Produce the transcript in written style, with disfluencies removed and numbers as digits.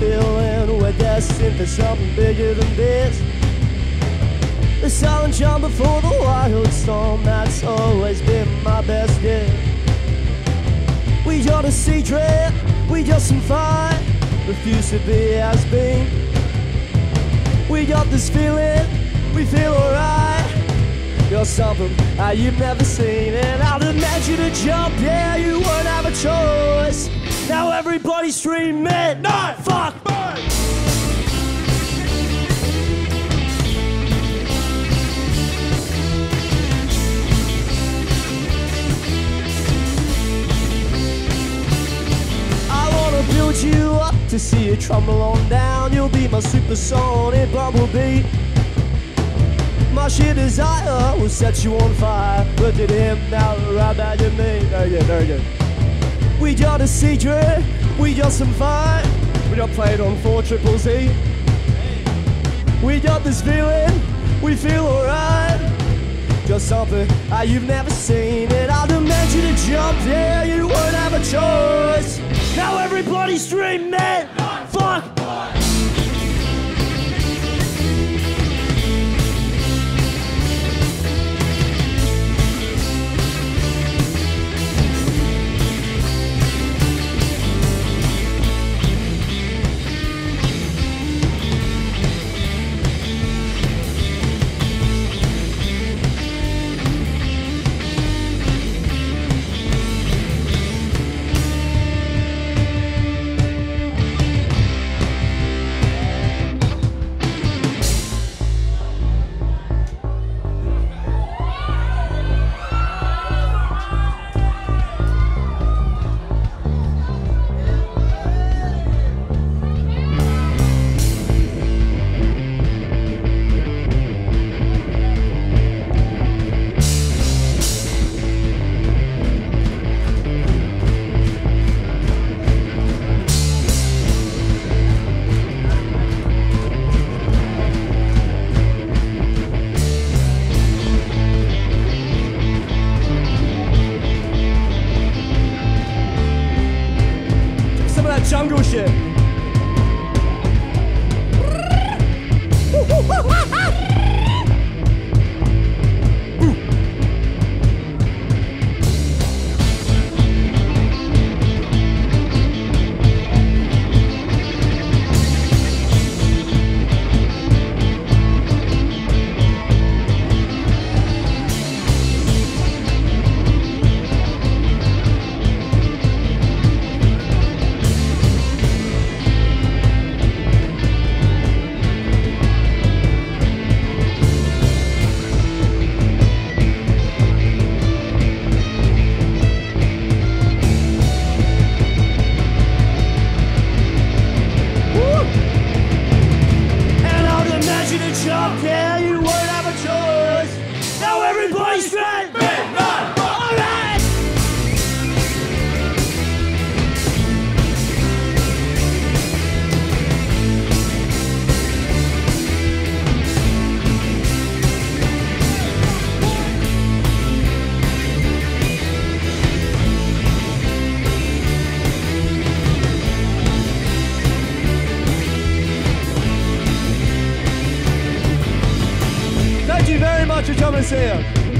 feeling we're destined for something bigger than this. The silent jump before the wild storm, that's always been my best gift. We got a secret, we got some fight, refuse to be as been. We got this feeling, we feel alright. Got something that you've never seen, and I'll demand you to jump, yeah, you won't have a choice. Now everybody scream midnight Fuckboys! Build you up to see you trundle on down. You'll be my supersonic bumblebee. My sheer desire will set you on fire. Look at him now, right back at me. Very good. We got a secret, we got some fight. We got played on 4 Triple Z. We got this feeling, we feel alright. Got something that you've never seen, and I'll demand you to jump, yeah, you won't have a choice. Now everybody scream, man, fuck! Jungle shit. Yeah, you won't have a choice. Now everybody scream midnight. All right. Thank you very much for coming and seeing us.